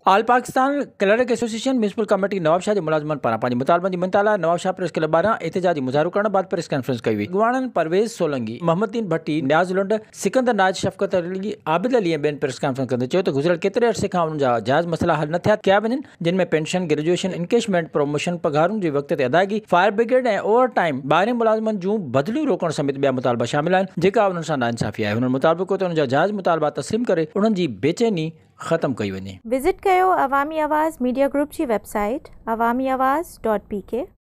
All Pakistan clerk association municipal committee Nawabshah जे मुलाज़िमनि पारां पंहिंजे मुतालबनि जी मंताला नवाबशाह प्रेस क्लब 12 एहतजाजी मुज़ाहिरो करण बाद प्रेस कॉन्फ्रेंस कई हुई। अॻवाननि परवेज़ सोलंकी, मोहम्मदीन भट्टी, न्याज़ लुंड, सिकंदर नाज, शफ़क़त अली, आबिद अली ऐं ॿियनि प्रेस कॉन्फ्रेंस कंदे चयो त गुज़िरियल केतिरे अरसे खां उन्हनि जा जाइज़ मसइला हल न कया वञनि, जिन में पेंशन, ग्रेजुएशन, इनकेशमेंट, प्रमोशन, पघारुनि जी वक़्त ते अदायगी, फायर ब्रिगेड ऐं ओवर टाइम, ॿाहिरें मुलाज़िमनि जूं बदिलियूं रोकण समेत ॿिया मुतालबा शामिल आहिनि, जेका उन्हनि सां नाइंसाफ़ी आहे। हुननि मुताबिक़ त उन्हनि जा जाइज़ मुतालबा तस्लीम करे उन्हनि जी बेचैनी ख़त्म कई वञे। विज़िट कयो अवामी आवाज़ मीडिया ग्रुप जी वेबसाइट awamiawaz.pk